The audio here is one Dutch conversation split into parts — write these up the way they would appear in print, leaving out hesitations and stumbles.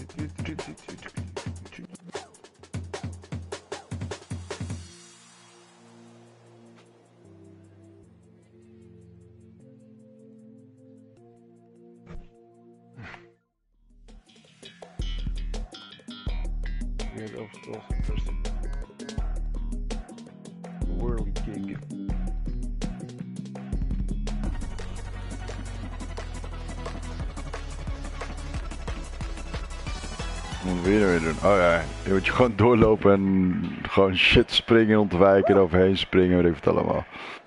Weer overscrolls. Whirly gig. Moet weer doen. Oh ja, je moet je gewoon doorlopen en gewoon shit springen, ontwijken, eroverheen springen, weet ik het allemaal.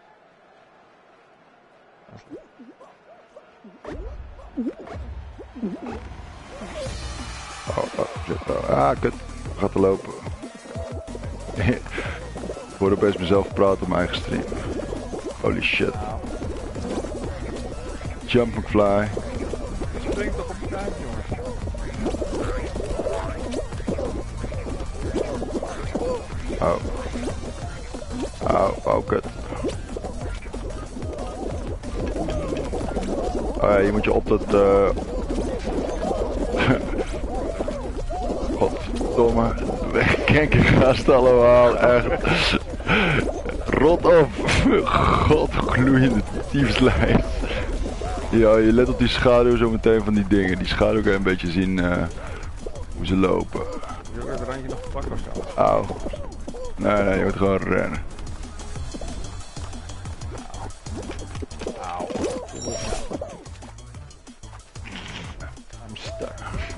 Ah, kut. Gaat er lopen. Ik hoor opeens mezelf praten op mijn eigen stream. Holy shit. Jump McFly. Spring toch op de kaart, jongens. Oh, kut. Oh ja, je moet je op dat... Godverdomme. Wegkenkergast allemaal, echt. Rot op. God, gloeiende tyfuslijst. Ja, je let op die schaduw zo meteen van die dingen. Die schaduw kan je een beetje zien hoe ze lopen. Je hebt het randje nog te pakken of zo? Auw. Nee, je moet gewoon rennen. Auw. I'm stuck.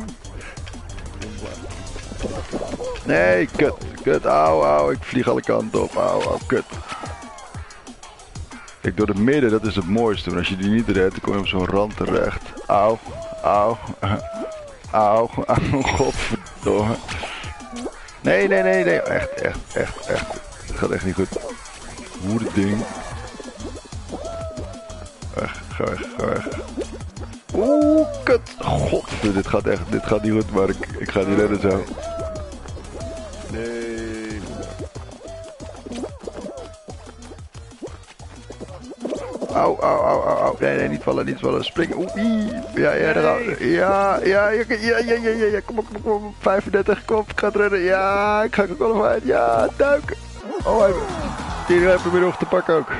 Nee, kut, auw, ik vlieg alle kanten op, auw, kut. Kijk, door het midden, dat is het mooiste, maar als je die niet redt, dan kom je op zo'n rand terecht. Auw, godverdomme. Nee, echt. Het gaat echt niet goed. Hoerding. Ga weg. Oeh, kut. God, dit gaat niet goed, maar ik ga niet redden zo. Nee. Auw. Nee, niet vallen. Springen. Oeh, ja, kom op. 35, kom op, ik ga het redden. Ja, ik ga er wel uit. Ja, duiken. Oh, die hebben we nog te pakken ook.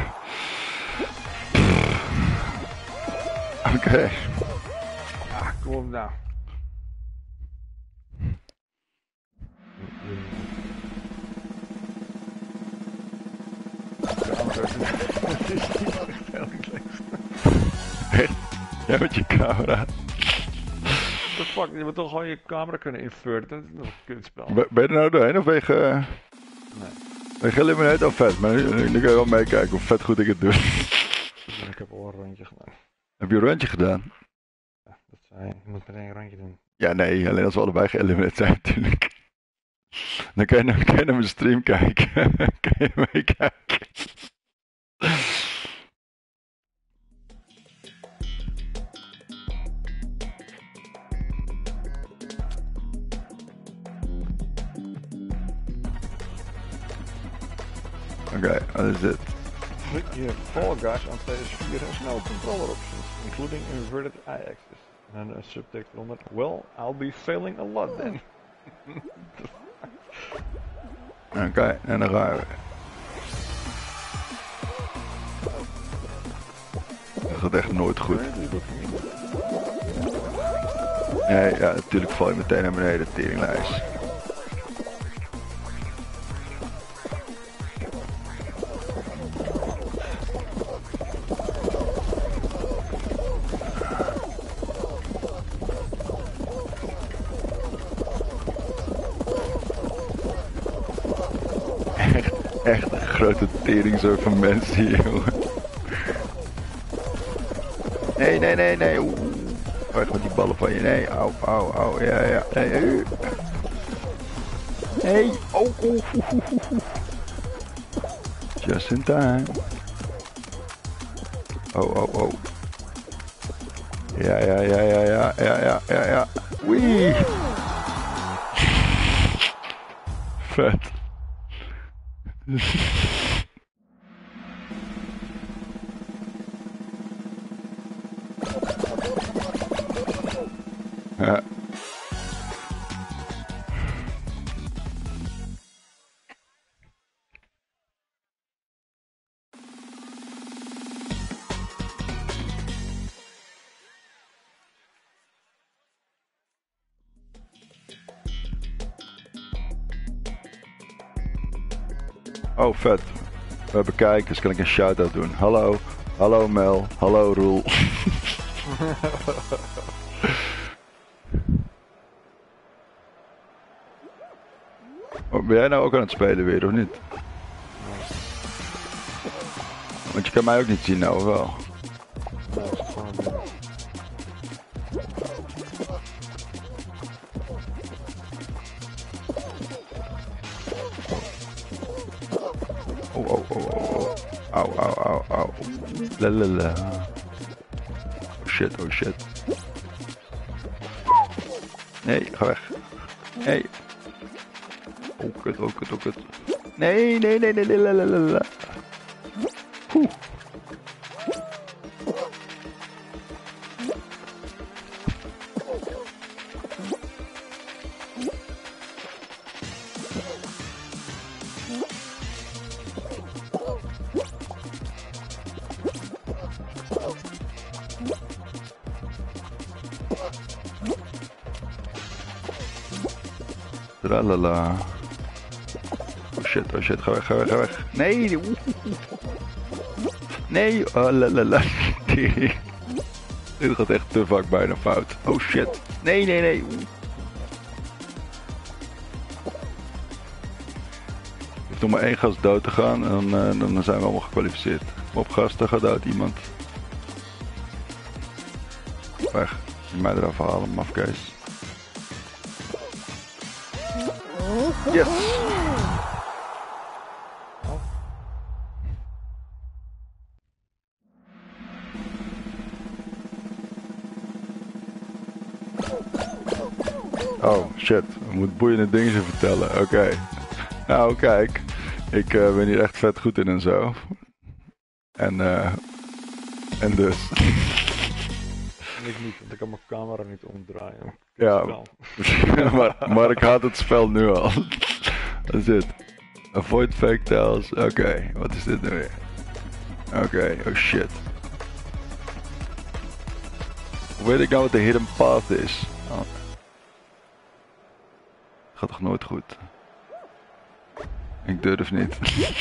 Oké. Kom op nou. Echt? Jij met je camera. What the fuck, je moet toch gewoon je camera kunnen inverten, dat is nog een kutspel. Ben je er nou doorheen of ben je Nee. ben je eliminate? Oh vet, maar nu kun je wel meekijken hoe vet goed ik het doe. Ik heb al een rondje gedaan. Heb je een rondje gedaan? Ja, dat zei je. Je moet meteen een rondje doen. Ja, nee, alleen als we allebei geëlimineerd zijn natuurlijk. Dan kan je naar mijn stream kijken. Kan je meekijken. Oké, wat is dit? Druk je Fall Guys aan PS4 en snel controller options, including inverted y-axis. En een subtext eronder. Well, I'll be failing a lot then. Oké, en dan gaan we. Dat gaat echt nooit goed. Nee, ja, natuurlijk val je meteen naar beneden, teringlijst. Echt een grote teringzooi van mensen hier, jongen. Nee. Oeh. Weg met die ballen van je. Nee, auw. Ja. Nee. Oh. Just in time. Oh. Ja. Wee. Vet. Ja. Oh, vet. We hebben kijkers, kan ik een shout-out doen. Hallo. Hallo Mel. Hallo Roel. Oh, ben jij nou ook aan het spelen weer, of niet? Want je kan mij ook niet zien nou, of wel? Nee, dat is gewoon een ding. Oh, oh, oh, oh. Au, au, au, au. Lalala. Oh shit, oh shit. Nee, ga weg. Nee. Oh kut, oh kut, oh kut. Nee, nee, nee, nee, nee, lalala. Oeh. Tralala. Oh shit, ga weg, ga weg, ga weg. Nee! Nee! Oh lalala. Dit gaat echt te vaak bijna fout. Oh shit. Nee, nee, nee. Er hoeft nog maar één gast dood te gaan en dan zijn we allemaal gekwalificeerd. Kom op gasten, ga dood iemand. Weg. Mij eraf halen, mafkees. Yes! Oh shit, we moeten boeiende dingen vertellen. Oké. Nou kijk, ik ben hier echt vet goed in en zo. En dus. Ik niet, want ik kan mijn camera niet omdraaien. Ja, maar ik haat het spel nu al. Wat is dit? Avoid fake tells. Oké, wat is dit nu weer? Oké, oh shit. Hoe weet ik nou wat de hidden path is? Oh. Gaat toch nooit goed? Ik durf niet.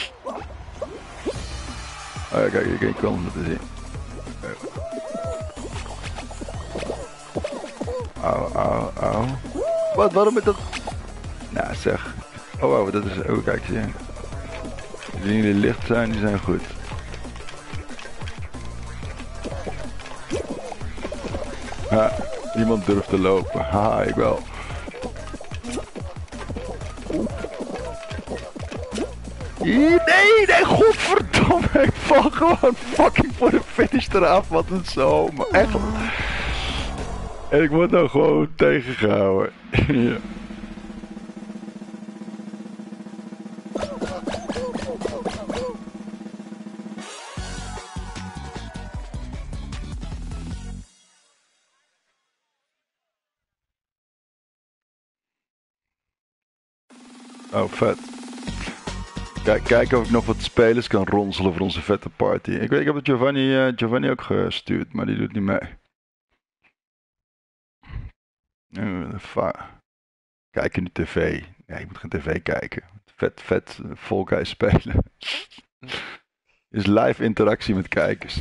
Oh ja, kijk, ik kan het te zien. Auw, auw, auw. Wat, waarom is dat? Nou zeg. Oh wow, dat is... Oh kijk, zie je. Die dingen die licht zijn, die zijn goed. Ja, niemand durft te lopen. Haha, ik wel. Nee, nee, godverdomme. Ik val gewoon fucking voor de finish eraf. Wat een zomer. Echt. En ik word nou gewoon tegengehouden. Ja. Oh, vet. Kijken of ik nog wat spelers kan ronselen voor onze vette party. Ik heb het Giovanni ook gestuurd, maar die doet niet mee. Kijken nu tv. Ja, je moet geen tv kijken. Vet Volkhuis spelen. Is live interactie met kijkers.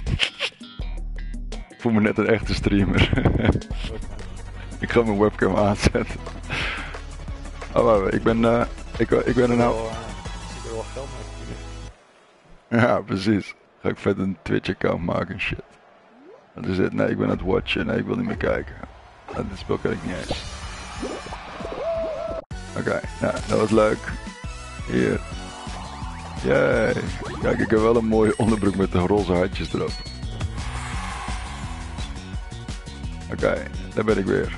Ik voel me net een echte streamer. Ik ga mijn webcam aanzetten. Oh, wacht, ik ben er nou... Ik wil wel geld mee verdienen. Ja, precies. Ga ik vet een Twitch account maken en shit. Wat is dit? Nee, ik ben aan het watchen. Nee, ik wil niet meer kijken. Dit spel kan ik niet eens. Oké, nou, dat was leuk. Hier. Yay. Kijk, ik heb wel een mooie onderbroek met de roze hartjes erop. Oké, daar ben ik weer.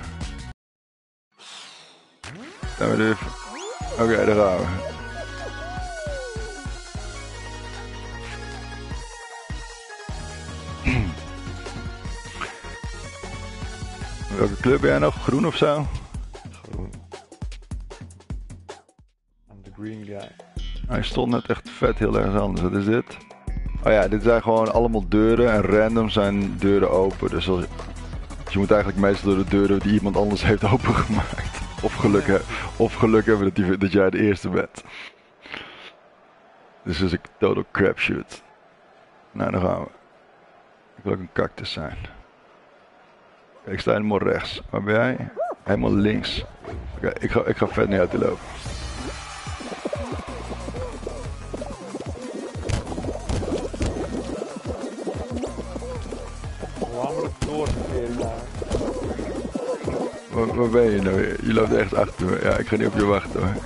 Zijn we er even? Oké, daar gaan we. Welke kleur ben jij nog? Groen of zo? Groen. I'm the green guy. Hij stond net echt vet heel erg anders. Wat is dit? Oh ja, dit zijn gewoon allemaal deuren en random zijn deuren open. Dus je moet eigenlijk meestal door de deuren die iemand anders heeft opengemaakt. Of geluk hebben dat jij de eerste bent. Dus is een total crapshoot. Nou, dan gaan we. Ik wil ook een cactus zijn. Ik sta helemaal rechts. Waar ben jij? Helemaal links. Oké, ik ga vet niet uit te lopen. Laten we het doorverkeren daar. Waar ben je nou weer? Je loopt echt achter me. Ja, ik ga niet op je wachten hoor.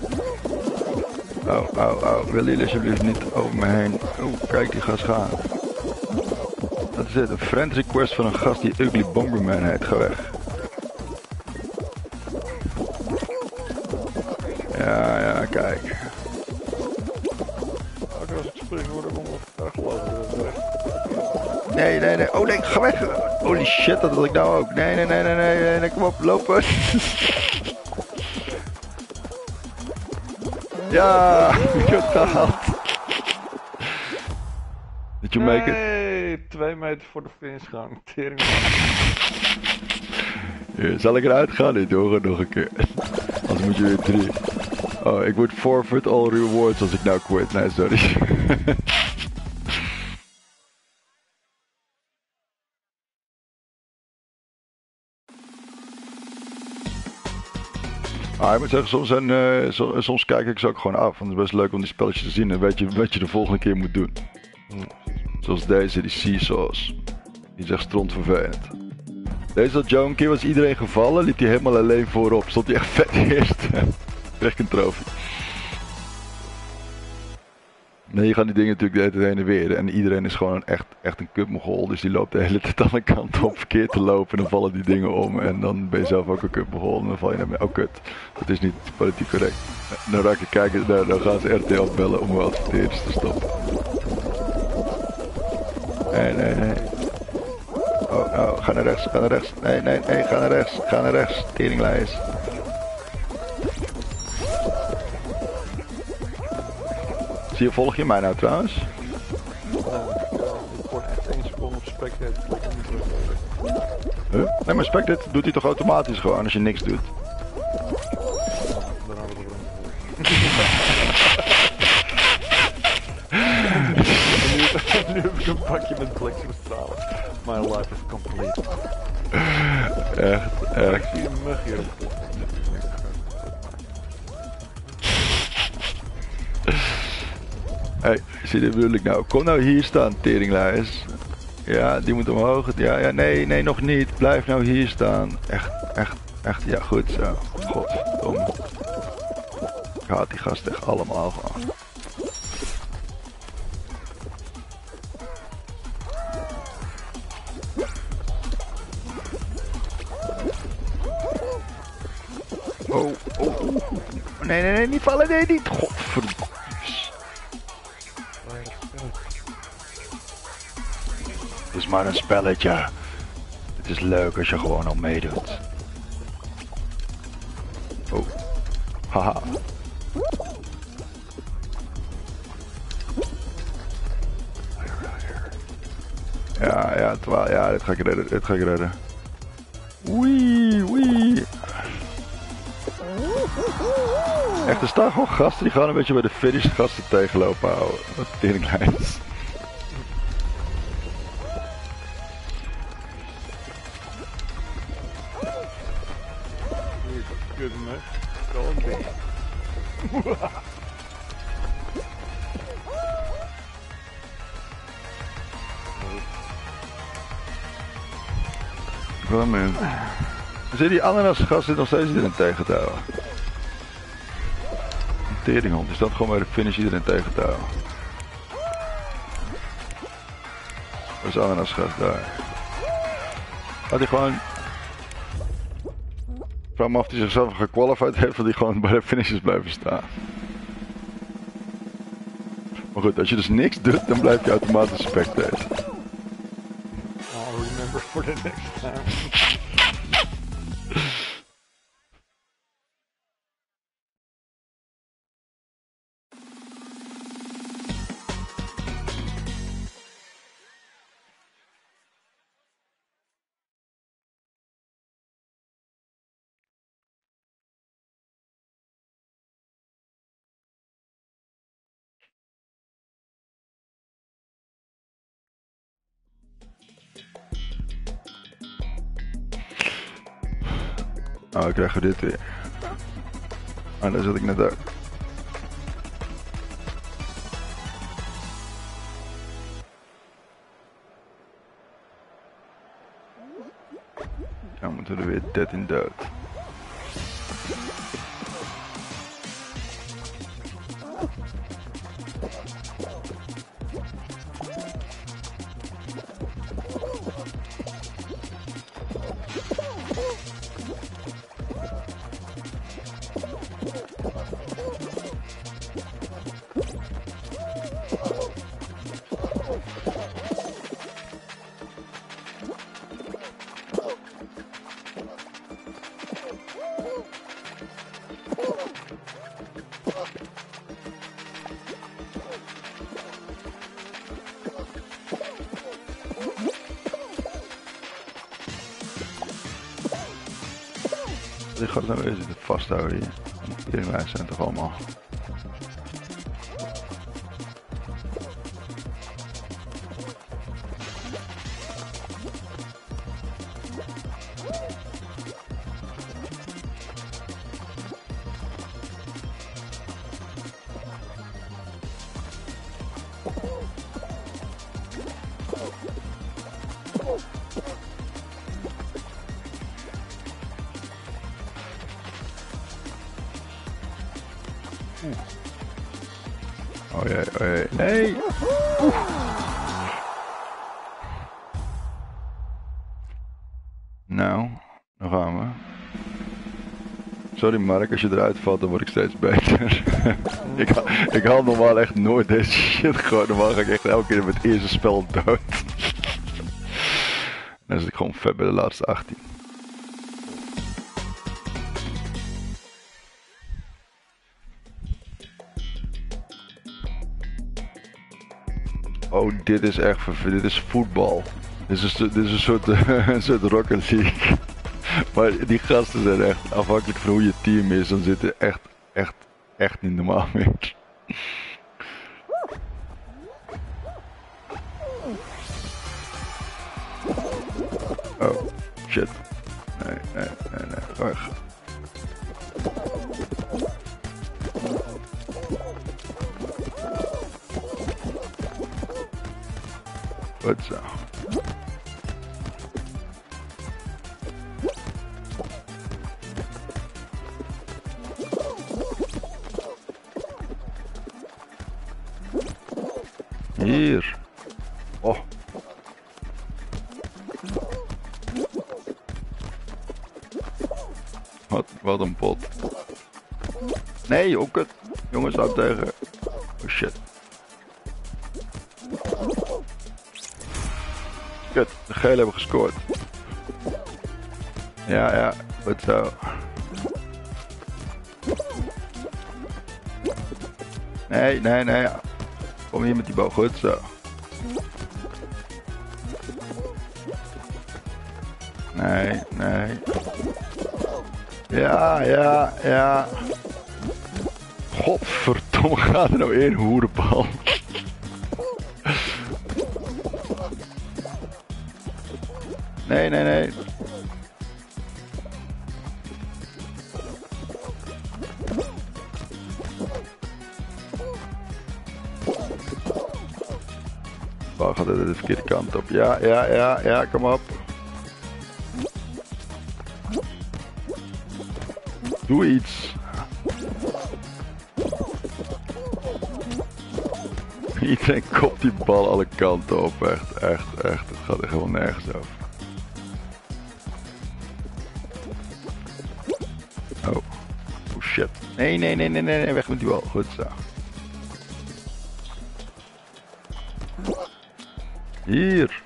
Au. Willen jullie alsjeblieft niet over me heen? Oh, kijk die gast gaan. Wat is dit? Een friend request van een gast die Ugly Bomberman heet. Ga weg. Ja, kijk. Ook als ik spring word ik ongeveer gelopen. Nee. Oh nee, ga weg. Holy shit, dat wil ik nou ook. Nee. Kom op, lopen. Ja, ik heb het gehaald. Did you make it? Nee, 2 meter voor de finishgang. Tering. Hier, zal ik eruit gaan? Nee, doe nog een keer. Anders moet je weer 3. Oh, ik moet forfeit all rewards als ik nou quit. Nee, sorry. Ah, ik moet zeggen, soms kijk ik ze ook gewoon af. Want het is best leuk om die spelletjes te zien en weet je wat je de volgende keer moet doen. Zoals deze, die Seesaws. Die is echt strontvervelend. Deze had Joe een keer, was iedereen gevallen, liep hij helemaal alleen voorop. Stond hij echt vet eerst. Echt een trofee. Nee, je gaat die dingen natuurlijk de hele tijd heen en weer. En iedereen is gewoon echt een kutmogol. Dus die loopt de hele tijd aan de kant op verkeerd te lopen. En dan vallen die dingen om. En dan ben je zelf ook een kutmogol. En dan val je naar beneden. Oh kut, dat is niet politiek correct. Dan raak ik kijken, dan gaan ze RTL bellen om adverteerders te stoppen. Nee. Oh, ga naar rechts. Nee, ga naar rechts. Teringlijst. Volg je mij nou trouwens? Ik word echt 1 seconde op spectate klikken en terug. Huh? Nee, maar spectate doet hij toch automatisch gewoon als je niks doet? Dan hadden we er nu heb ik een pakje met bliksemstralen. My life is complete. Echt. Ik zie een mug hier op de grond. Hey, zie dit bedoel ik nou. Kom nou hier staan, teringlijst. Ja, die moet omhoog. Ja, nee, nog niet. Blijf nou hier staan. Echt, ja, goed zo. Godverdomme. Ik haat die gasten echt allemaal gewoon. Oh. Nee, niet vallen, nee, niet. Godverdomme. Het is maar een spelletje. Het is leuk als je gewoon al meedoet. Oh. Haha. Ja, 12. Ja, dit ga ik redden. Wee. Echt, er staan gewoon gasten die gaan een beetje bij de finish gasten tegenlopen houden. Wat teringlijns. Kut mug. Gewoon ding. Wel man. Zie die ananasgast zit nog steeds iedereen tegen te houden. Een teringhond, die staat gewoon bij de finish iedereen tegen te houden. Waar is de ananasgast daar? Had hij gewoon... Ik vraag me af of hij zichzelf gequalified heeft of hij gewoon bij de finish is blijven staan. Maar goed, als je dus niks doet, dan blijf je automatisch spectator. I'll remember for the next time. Oh, dan krijgen we dit weer. Maar daar zat ik net uit. Dan moeten we er weer 13 dood. Ik ga het nou eens vasthouden hier. Iedereen wij zijn toch allemaal. Oh jee, nee! Nou, dan gaan we. Sorry Mark, als je eruit valt dan word ik steeds beter. ik haal normaal echt nooit deze shit gewoon. Normaal ga ik echt elke keer met het eerste spel dood. Dan zit ik gewoon vet bij de laatste 18. Oh, dit is echt dit is voetbal. Dit is een soort, een soort Rocket League. Maar die gasten zijn echt afhankelijk van hoe je team is. Dan zit het echt niet normaal meer. Oh, shit. Nee. Ga weg. Goed zo. Hier. Oh. Wat een pot. Nee, ook het. Jongens, hou tegen. Oh shit. Kut, de gele hebben gescoord. Ja, goed zo. Nee. Kom hier met die boog, goed zo. Nee. Ja. Godverdomme, gaat er nou in, hoerenbal. Nee. Waar gaat het de verkeerde kant op? Ja, kom op. Doe iets. Iedereen kopt die bal alle kanten op. Echt. Het gaat er gewoon nergens over. Oh shit. Nee, weg met die bal. Goed zo. Hier.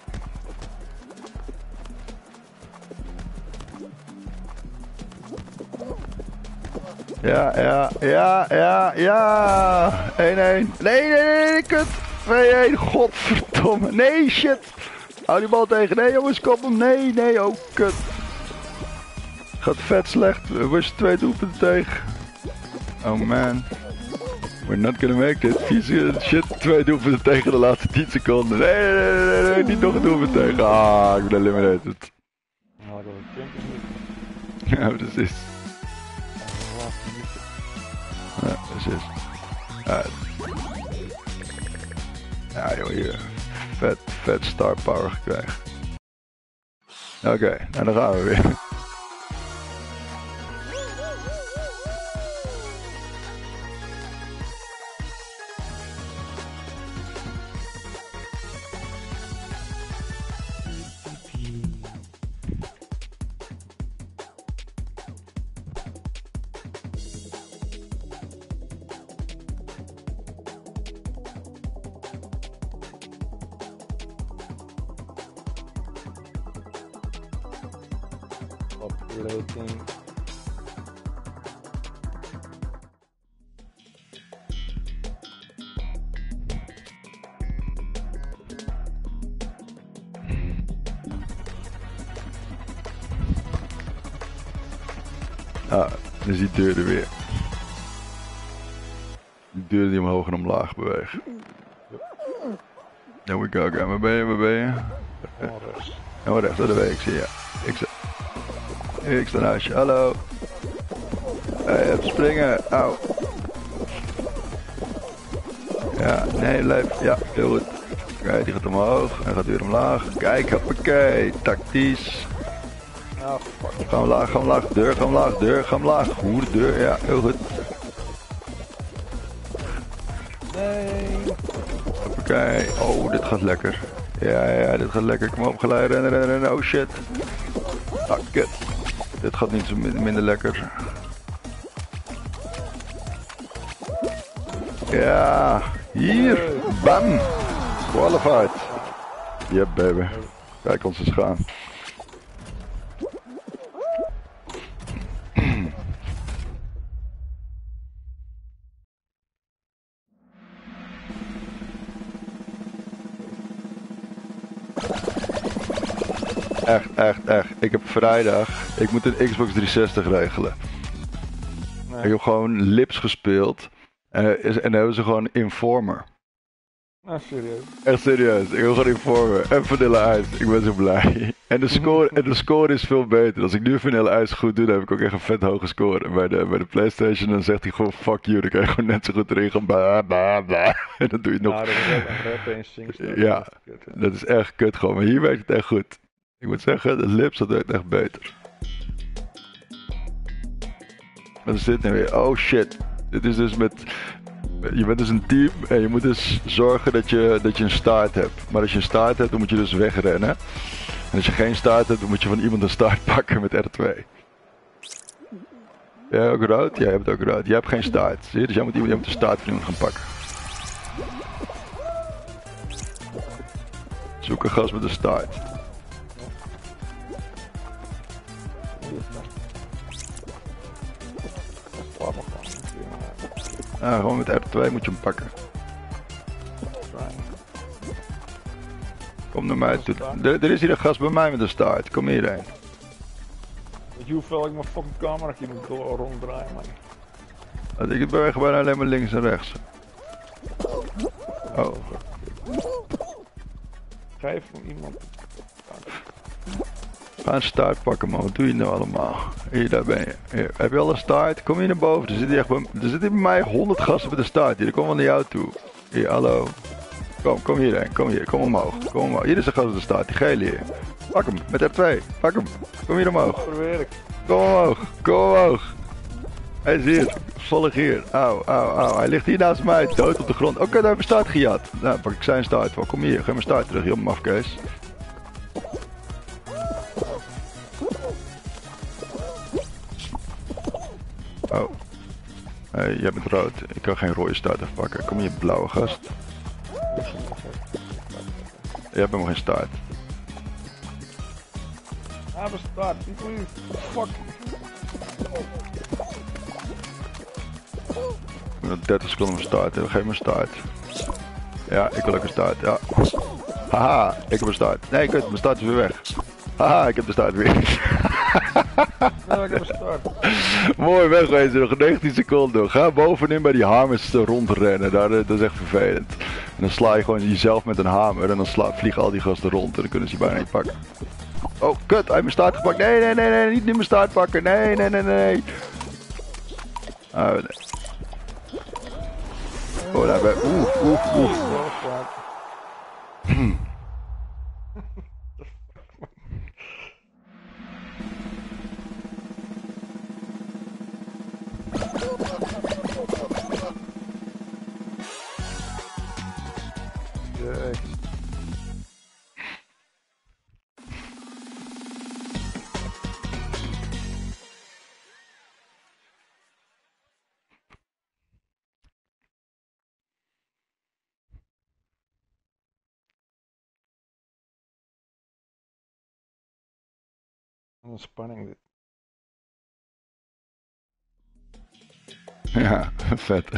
Ja. 1-1. Nee, kut. 2-1. Godverdomme. Nee, shit. Hou die bal tegen. Nee, jongens, kop hem. Nee, oh, kut. Gaat vet slecht. We was 2 doelpunten tegen. Oh man. We're not gonna make it. Shit, 2 doelpunten tegen de laatste 10 seconden. Nee, niet nog een doelpunt tegen. Ah, ik ben eliminated. Ja, precies. Ja, precies. Ja, joh, hier. Vet star power gekregen. Oké, nou dan gaan we weer. Populating. Ah, dan is die deur er weer. Die deur die omhoog en omlaag beweegt. There we go, oké. Waar ben je? Waar ben je? Oh, rechts, dat weet ik, zie je. Ik sta naast je, hallo. Hey, even springen, auw. Ja, nee, blijf. Ja, heel goed. Kijk, die gaat omhoog en gaat weer omlaag. Kijk, hoppakee, tactisch. Oh, fuck. Ga omlaag, deur, ga omlaag. Hoe de deur, ja, heel goed. Nee. Hoppakee, oh, dit gaat lekker. Ja, dit gaat lekker. Kom op, gelijk, rennen, oh shit. Ah, kut. Dit gaat niet zo minder lekker. Ja, hier, bam. Qualified. Yep, baby. Kijk ons eens gaan. Echt. Ik heb vrijdag, ik moet een Xbox 360 regelen. Nee. Ik heb gewoon Lips gespeeld en hebben ze gewoon Informer. Nou, serieus. Echt serieus, ik wil gewoon Informer en Vanilla Ice. Ik ben zo blij. En de score is veel beter. Als ik nu Vanilla Ice goed doe, dan heb ik ook echt een vet hoge score. En bij de PlayStation dan zegt hij gewoon fuck you. Dan kan je gewoon net zo goed erin gaan bla. En dan doe je nog. Nou, dat is een rap en singstijl. Ja, dat is echt kut gewoon. Maar hier werkt het echt goed. Ik moet zeggen, de Lips dat werkt echt beter. Wat is dit nu weer? Oh shit. Dit is dus met... Je bent dus een team en je moet dus zorgen dat je een start hebt. Maar als je een start hebt, dan moet je dus wegrennen. En als je geen start hebt, dan moet je van iemand een start pakken met R2. Jij ook rood? Jij hebt ook rood. Jij hebt geen start. Zie je? Dus jij moet een start van iemand gaan pakken. Zoek een gast met een start. Ja, gewoon met R2 moet je hem pakken. Kom naar mij toe. Er is hier een gast bij mij met een start. Kom hierheen. Weet je hoeveel ik mijn fucking camera moet ronddraaien, man? Ik beweeg bijna alleen maar links en rechts. Oh. Geef van iemand. Ga een start pakken, man. Wat doe je nou allemaal? Hier, daar ben je. Hier. Heb je al een start? Kom hier naar boven. Er zitten bij mij 100 gasten met een start. Hier, komen we naar jou toe. Hier, hallo. Kom hierheen. Kom omhoog. Hier is een gast met een start. Die gele hier. Pak hem, met R2. Pak hem. Kom hier omhoog. Probeer ik. Kom omhoog. Hij is hier. Volg hier. Auw. Hij ligt hier naast mij. Dood op de grond. Oké, daar heb ik start gejat. Nou, pak ik zijn start wel. Kom hier. Geef mijn start terug. Heel mafkees. Oh. Hey, jij bent rood. Ik kan geen rode start afpakken. Kom hier, blauwe gast. Jij hebt nog geen start. Ah, we start. Niet voor u. Fuck. Ik heb 30 seconden om start. Geef me een start. Ja, ik wil ook een start. Ja. Haha, ik heb een start. Nee, kut, mijn start is weer weg. Haha, ik heb de start weer. Nou, ik heb een start. Mooi wegwezen, nog 19 seconden. Ga bovenin bij die hamers rondrennen, dat is echt vervelend. En dan sla je gewoon jezelf met een hamer en dan vliegen al die gasten rond en dan kunnen ze je bijna niet pakken. Oh, kut, hij heeft mijn staart gepakt. Nee, niet mijn staart pakken. Nee. Oh, nee. Oh, daar ben oeh. Jee. Wat een spanning dit. Ja, vet.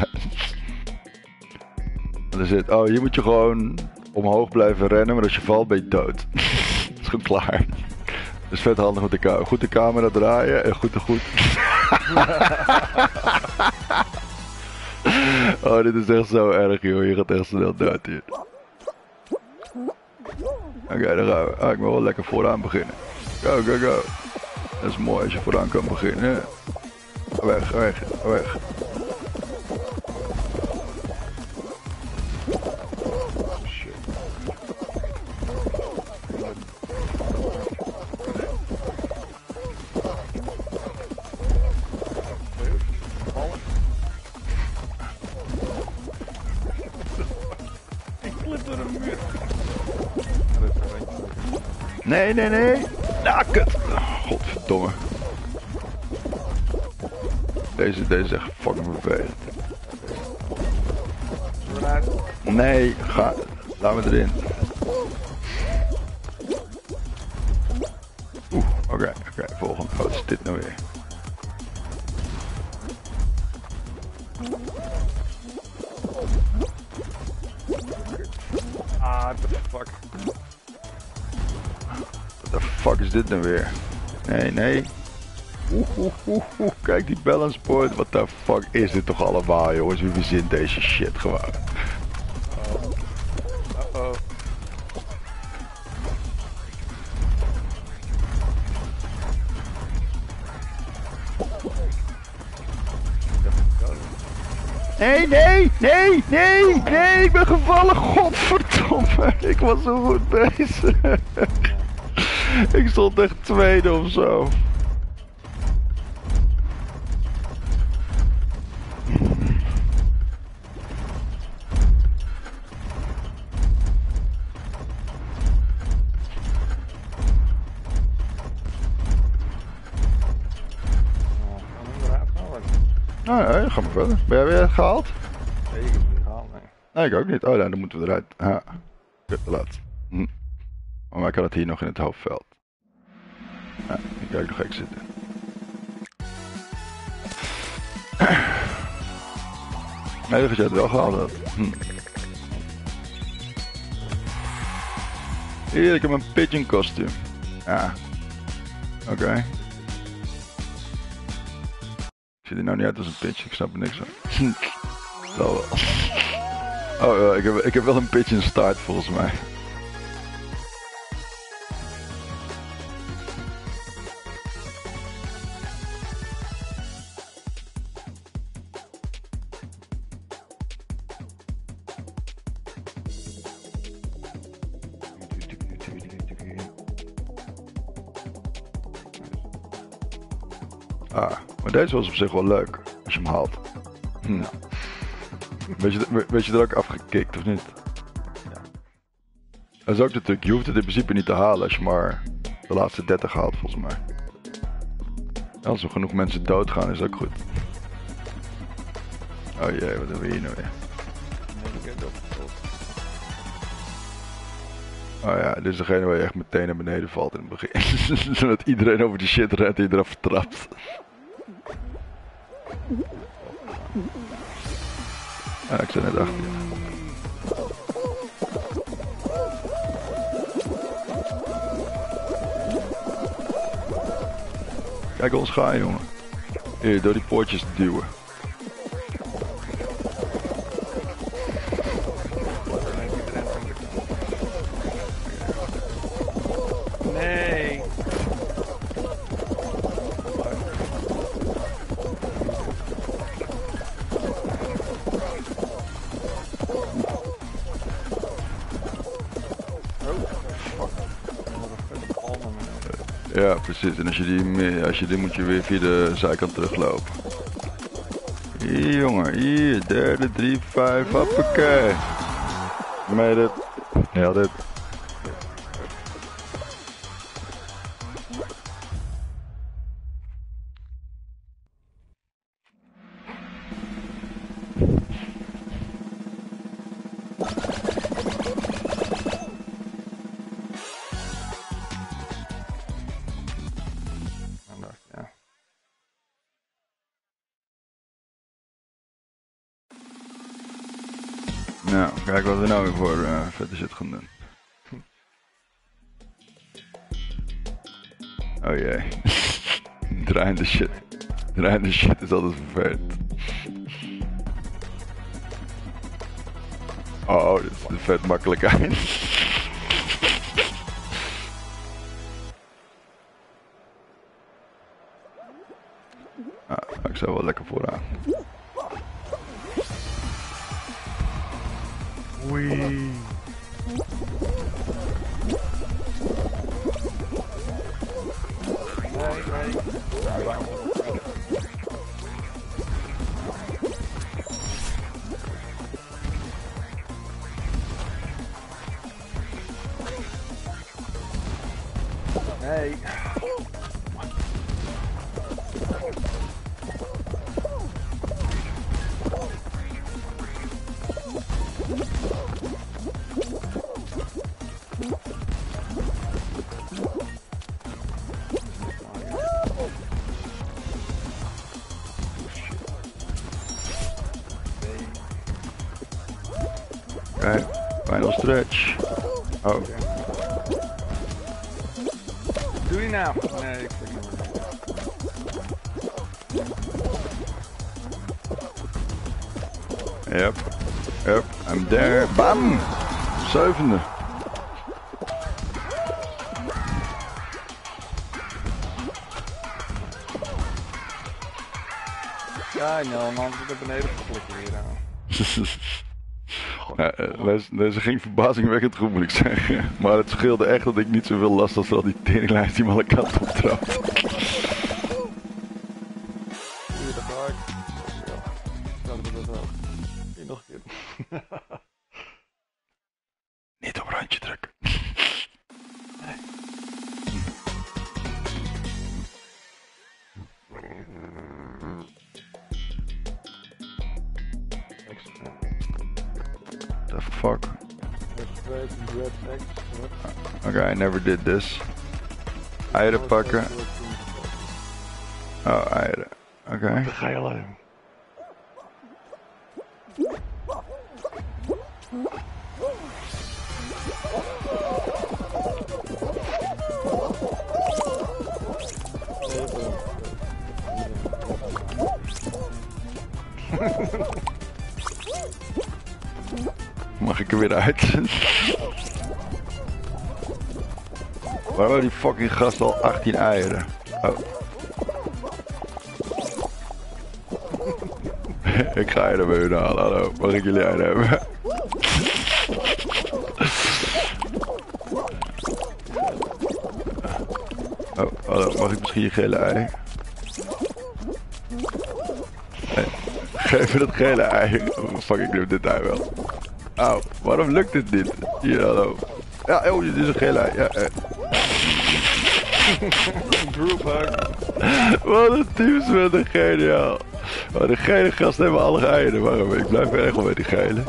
Er zit, oh, hier moet je gewoon omhoog blijven rennen, maar als je valt ben je dood. Dat is gewoon klaar. Dat is vet handig met de camera. Goed de camera draaien en goed. Oh, dit is echt zo erg, joh. Je gaat echt snel dood hier. Oké, daar gaan we. Ah, ik wil wel lekker vooraan beginnen. Go. Dat is mooi als je vooraan kan beginnen. Weg. Shit. Vallen. Ik glip door een muur. Dat is een randje. Nee. Ah, kut. Godverdomme. Deze is echt fucking vervelend. Eruit. Nee, laat me erin. Oké, volgende. Wat is dit nou weer? Ah, what the fuck. What the fuck is dit nou weer? Nee. Oeh. Kijk die balance point. What the fuck is dit toch allemaal, jongens? Wie verzint deze shit gewoon? Uh-oh. Nee, ik ben gevallen, godverdomme. Ik was zo goed bezig. Ik stond echt tweede of zo. Nee, ga maar verder. Ben jij weer gehaald? Nee, ik heb het niet gehaald, nee. Nee, ik ook niet. Oh, dan moeten we eruit. Ja, kut, te laat. Maar ik had het hier nog in het hoofdveld. Ja, ik kijk nog gek zitten. Nee, dat jij het wel gehaald had. Hier, ik heb een pigeon kostuum. Ja. Oké. Ziet er nou niet uit als een pigeon, ik snap er niks van. Zal wel. Oh, ik heb wel een pigeon start volgens mij. Ah, maar deze was op zich wel leuk, als je hem haalt. Ja. Weet je er ook afgekikt of niet? Ja. Dat is ook natuurlijk, je hoeft het in principe niet te halen als je maar de laatste 30 haalt volgens mij. Als er genoeg mensen doodgaan is ook goed. Oh jee, wat hebben we hier nou weer? Oh ja, dit is degene waar je echt meteen naar beneden valt in het begin. Zodat iedereen over die shit rent die eraf trapt. Ja, ik zit net achter je. Kijk ons gaan, jongen. Hier, door die poortjes duwen. Nee. Ja, precies. En als je die moet je weer via de zijkant teruglopen. Hier jongen, hier, derde, 3, 5, hoppakee. Made it. Ja, dit. Nou, kijk wat we nou weer voor vette shit gaan doen. Oh jee. Draaiende shit. Draaiende shit is altijd vervelend. Oh, dit is een vet makkelijk eind. Ah, ik zou wel lekker vooraan. Wee. Nee. Oké, final stretch. Oh. Doe je nou? Nee, ik vind het Yep. Yep, I'm there. Bam! 7e. Ja, nou man, ik heb beneden geklikt hier. Deze ging verbazingwekkend goed, moet ik zeggen. Maar het scheelde echt dat ik niet zoveel last had van die teringlijst die me alle kanten optrapt. Hier, daar ga ik. Ja, dat is dat ook. Hier nog een keer. Niet op randje drukken. The fuck? Okay, I never did this. Eieren pakken. Oh, eieren. Oké. Dan ga je alleen. Mag ik er weer uit? Waar hebben die fucking gast al 18 eieren? Oh. Ik ga eieren bij hun halen, hallo. Mag ik jullie eieren hebben? Oh, hallo. Mag ik misschien je gele ei? Hey, geef me dat gele ei. Oh, fuck, ik neem dit ei wel. Auw, waarom lukt dit niet? Hier, hallo. Ja, oh, dit is een gele ei. Ja, Group hug. Wat een teams met een geniaal. Oh, de gele gasten hebben alle eieren. Waarom? Ik blijf erg wel bij die gele.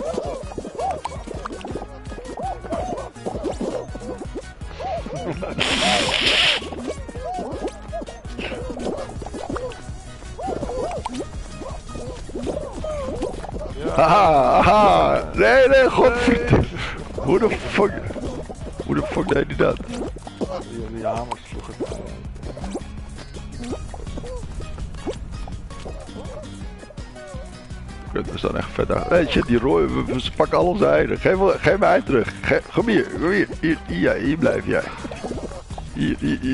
Haha, haha. Nee, nee, godverdomme. Hoe de fuck deed hij dat? Die hamers sloegen. We staan echt vet uit. Nee, shit, die rooi, we pakken al onze eieren. Geef me ei terug. Kom hier, kom hier. Hier blijf jij. Hier.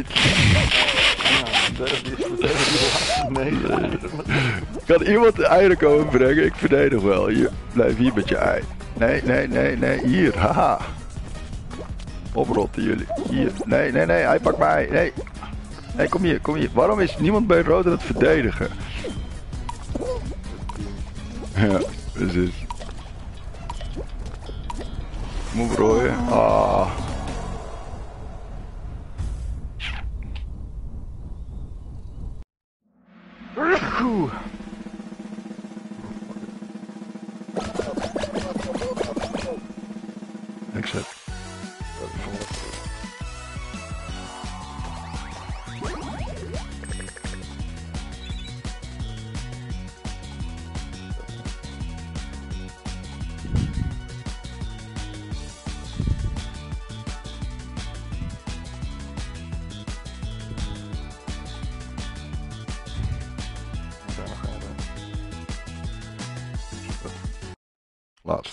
Nee. Kan iemand de eieren komen brengen? Ik verdedig wel. Hier, blijf hier met je ei. Nee. Hier, haha. Oprotten jullie. Hier. Nee. Hij pakt mijn ei. Nee. Hé, kom hier, kom hier. Waarom is niemand bij rood aan het verdedigen? Ja, precies. Kom op, rooien. Ah. Exit. Laat.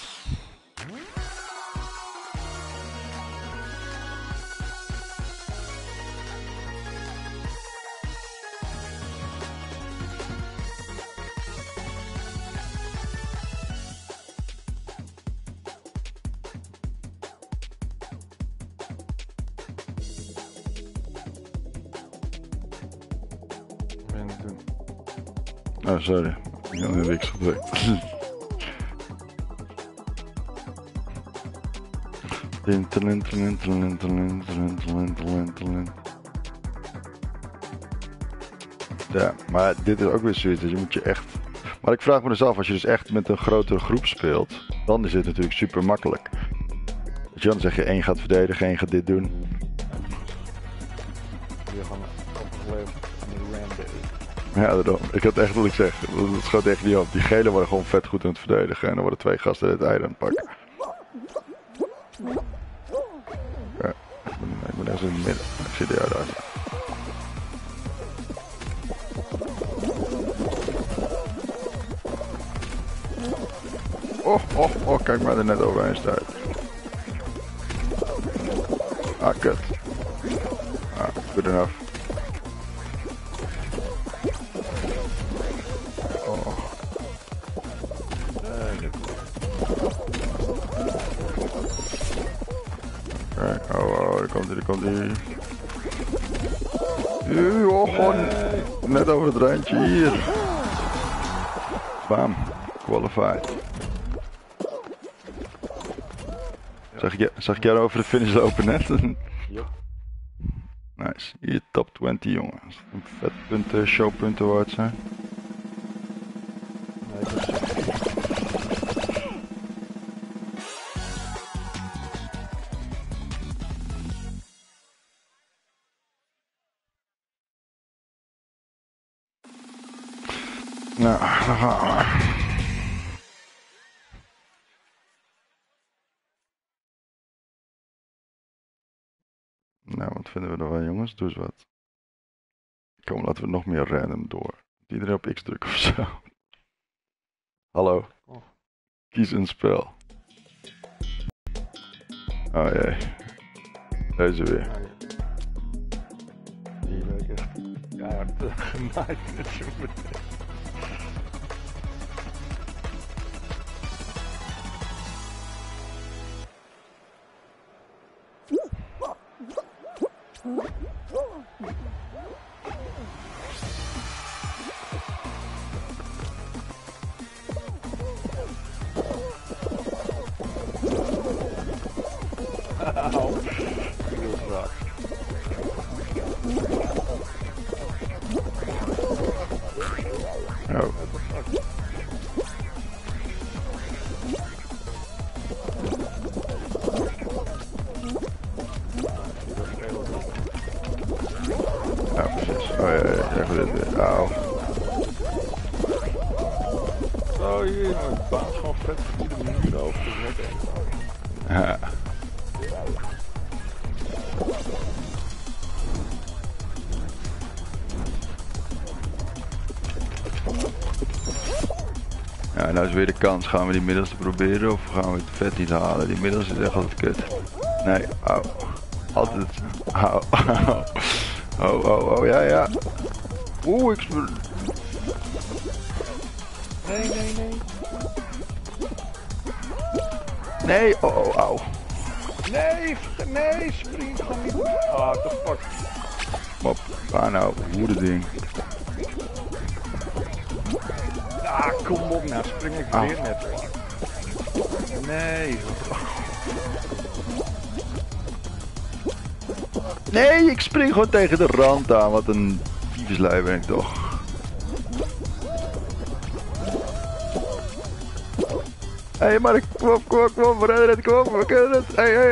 Oh, sorry. Ik heb een week gedrukt. Ja, maar dit is ook weer zoiets. Dus je moet je echt... Maar ik vraag me dus af, als je dus echt met een grotere groep speelt, dan is dit natuurlijk super makkelijk. Dus dan zeg je, één gaat verdedigen, één gaat dit doen. Je gewoon opgeleverd in random. Ja, daarom. Ik had echt wat ik zeg. Dat schoot echt niet op. Die gele worden gewoon vet goed aan het verdedigen. En dan worden twee gasten het ei aan het pakken. Ja, ik ben ergens in het midden. Ik zie jou daar. Oh, kijk maar er net overheen staat. Ah, kut. Ah, good enough. Oh. Kijk, oh, daar komt hij. Oh, gewoon net over het randje hier. Bam, qualified. Zag ik jou over de finish lopen net? Ja. Nice. Hier top 20 jongens. Een vet punten, showpunten waard zijn. Nee, ik was Nou, dan gaan we. Nou, wat vinden we ervan jongens? Doe eens wat. Kom, laten we nog meer random door. Iedereen op X drukken of zo. Hallo. Kies een spel. Oh jee. Deze weer. Die week echt keihard gemaaid met je meteen. Auw. Heel graag. Oh. Ja, precies. Oh ja, echt dit weer. Auw. Oh hier, mijn baan is gewoon vet goede muur over. Dus net één. Ja. Ja, nou is weer de kans. Gaan we die middelste proberen of gaan we het vet niet halen? Die middelste is echt altijd kut. Nee, au. Altijd. Au, au. Oh, ja. Oeh, ik... Nee. Nee, oh, au. Nee, spring gewoon niet. Ah, what the fuck. Hop, ga nou, hoedending. Ah, kom op nou, spring ik weer net. Nee. Nee, ik spring gewoon tegen de rand aan. Wat een tyfuslui ben ik toch. Hé, maar kom op, we redden het, kom op, we kunnen het.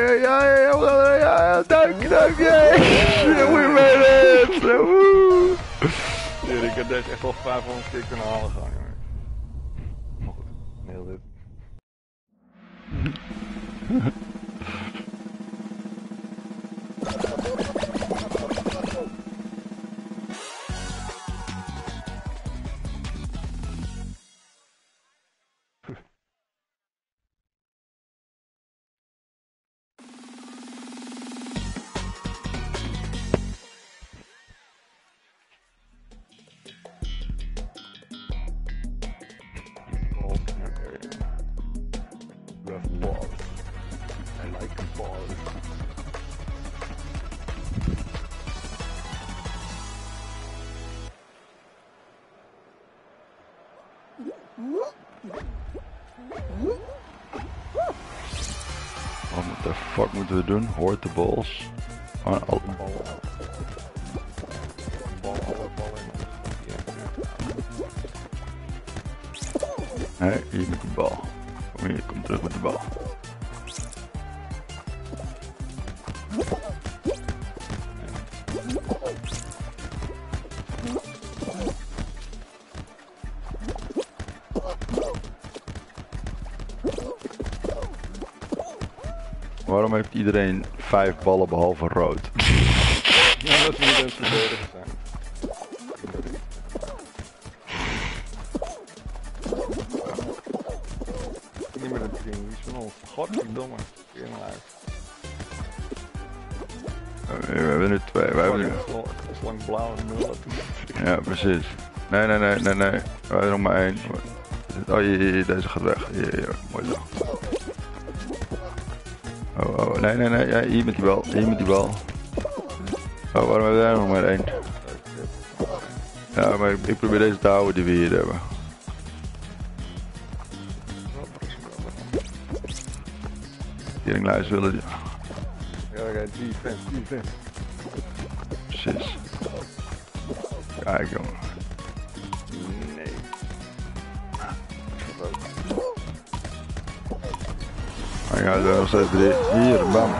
Ja, duik, jee. We made it. Woe. Ja, ik heb deze echt al 500 keer kunnen halen gaan. Maar goed, heel dit. Wat de fuck moeten we doen? Hoort de balls. Oh, Bal alle ballen in. nee, hier met de bal. Kom hier, kom terug met de bal. Waarom heeft iedereen 5 ballen behalve rood? Ja, dat we niet eens verdedigd zijn. Niet meer een ding, wie is van ons? Godverdomme, keer maar uit. We hebben nu 2, wij hebben nu... Het is lang blauw en nul. Ja, precies. Nee. We hebben er nog maar 1. Oh, hier, deze gaat weg. Hier, mooi zo. Oh, nee, ja, hier met die bal, Oh, waarom hebben we er nog maar 1? Ja, maar ik probeer deze te houden die we hier hebben. Teringlijst willen die. Ja, defense. Precies. Kijk, jongen. Nee. Maar ja, er zijn nog steeds 3. Hier, bam.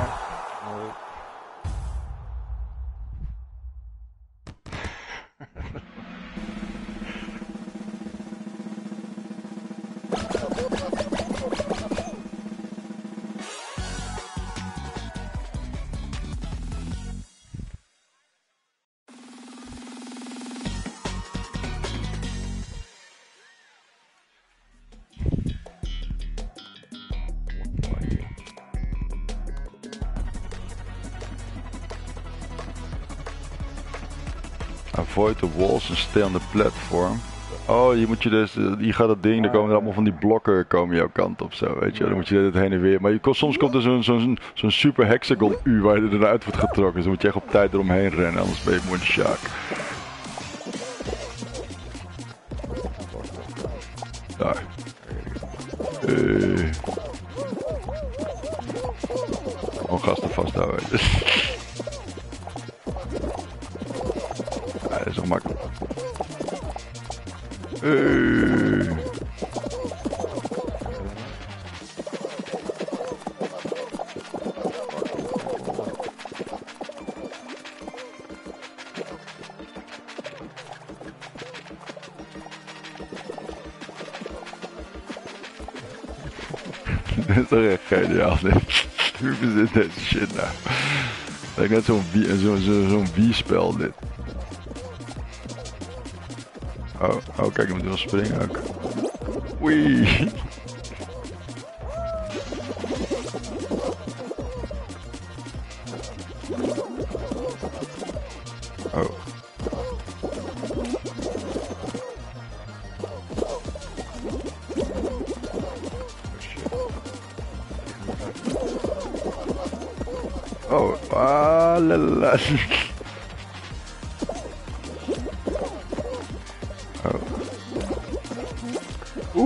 Avoid the walls and stay on the platform. Oh, hier moet je dus, hier gaat dat ding, dan komen er allemaal van die blokken komen jouw kant op zo, weet je. Dan moet je dit heen en weer. Maar soms komt er zo'n super hexagon U waar je eruit wordt getrokken. Dus dan moet je echt op tijd eromheen rennen, anders ben je mooi de sjaak. Daar. Gewoon gasten vasthouden. Ja, dat is nog makkelijk. Dit is toch echt geniaal dit. Hoe verzint deze shit nou? Dat is net zo'n Wii-spel dit. Oh, kijk, je moet wel springen ook. Wee. Oh. Oh, la. Oeh.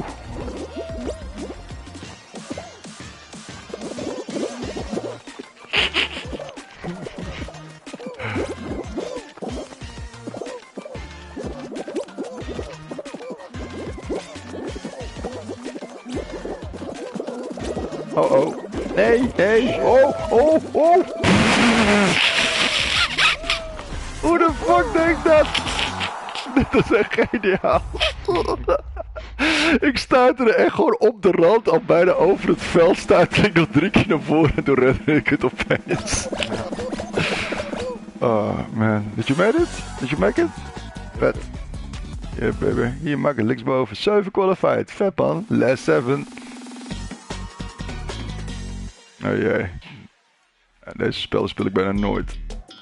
Oh oh. Nee, nee. Oh, oh, oh. Hoe de fuck denk ik dat? Dit is echt geniaal. Ik stuitte er echt gewoon op de rand, al bijna over het veld, stuitte ik nog 3 keer naar voren en toen redde ik het opeens. Oh man, did you make it? Did you make it? Vet. Yeah baby, hier maak het linksboven. 7 qualified, vet man, last 7. Oh jee. Ja, deze spellen speel ik bijna nooit.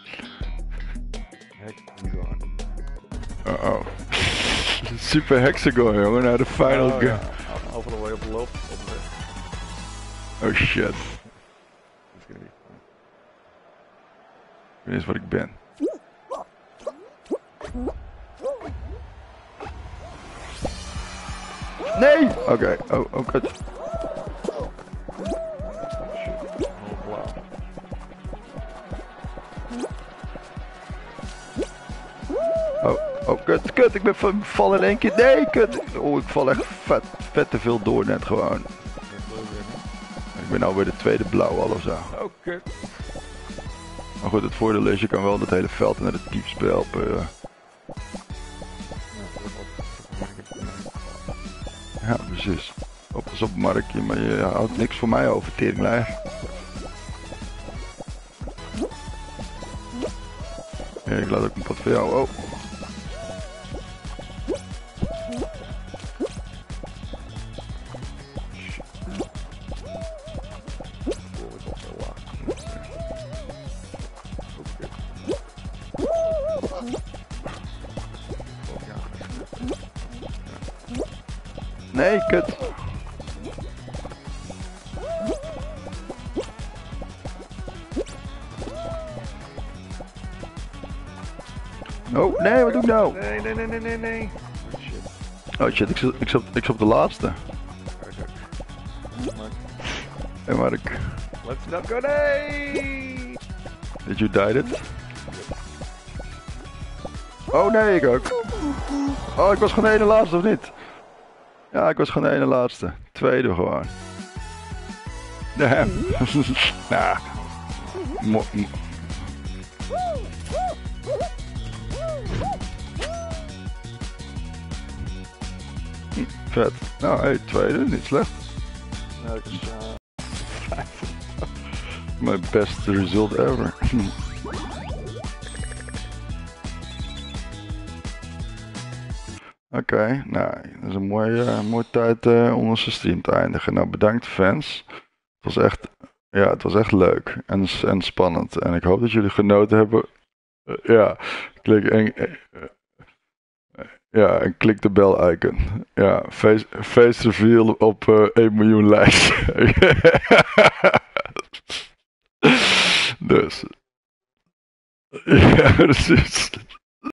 Oh. Super Hexagon, jongen, naar de final game. Ja. Over de way op de loop. Oh shit. It's gonna be fun. Ik weet niet eens wat ik ben. Nee! Oké, oh kut. Oh, kut, ik ben val in 1 keer. Nee, kut. Oh, ik val echt vet te veel door net gewoon. Ik ben nou weer de tweede blauw al of zo. Oh, kut. Maar goed, het voordeel is, je kan wel dat hele veld naar de diepste helpen. Ja, precies. Pas op, Markje, maar je houdt niks voor mij over, teringlijf. Ja, ik laat ook een pot voor jou. Oh. Nee, kut. Oh, nee, wat doe ik nou? Nee. Oh shit, ik zat op de laatste. Hey Mark. Let's not go, nee! Did you die it? Oh nee, ik ook. Oh, ik was gewoon de ene laatste, of niet? Ja, ik was gewoon de ene laatste. Tweede gewoon. Damn. Nah. Vet. Nou, hey, tweede, niet slecht. Nou, ik is My best result ever. Oké, nou, dat is een mooie tijd om onze stream te eindigen. Nou, bedankt fans. Het was echt leuk en spannend. En ik hoop dat jullie genoten hebben. En klik de bel icon. Ja, face reveal op 1 miljoen likes. Dus. Ja, precies.